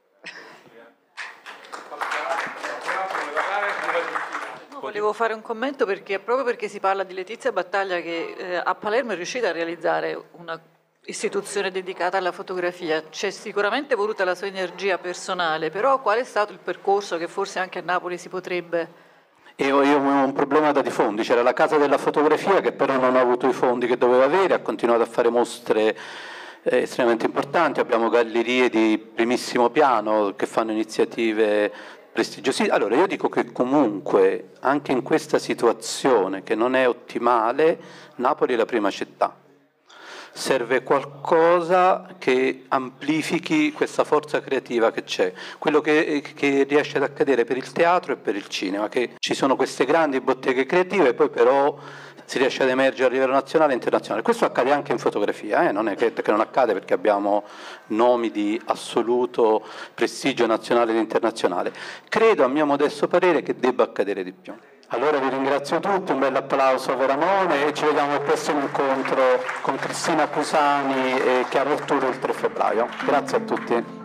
No, volevo fare un commento perché proprio perché si parla di Letizia Battaglia che eh, a Palermo è riuscita a realizzare una istituzione dedicata alla fotografia. C'è sicuramente voluta la sua energia personale, però qual è stato il percorso che forse anche a Napoli si potrebbe... Io, io ho un problema da di fondi, c'era la Casa della Fotografia che però non ha avuto i fondi che doveva avere, ha continuato a fare mostre eh, estremamente importanti, abbiamo gallerie di primissimo piano che fanno iniziative prestigiose. Allora io dico che comunque anche in questa situazione che non è ottimale, Napoli è la prima città. Serve qualcosa che amplifichi questa forza creativa che c'è, quello che, che riesce ad accadere per il teatro e per il cinema, che ci sono queste grandi botteghe creative, poi però si riesce ad emergere a livello nazionale e internazionale. Questo accade anche in fotografia, eh? Non è che, che non accade perché abbiamo nomi di assoluto prestigio nazionale ed internazionale. Credo, a mio modesto parere, che debba accadere di più. Allora vi ringrazio tutti, un bel applauso per Ramone e ci vediamo al prossimo incontro con Cristina Cusani e Chiaro Arturo il tre febbraio. Grazie a tutti.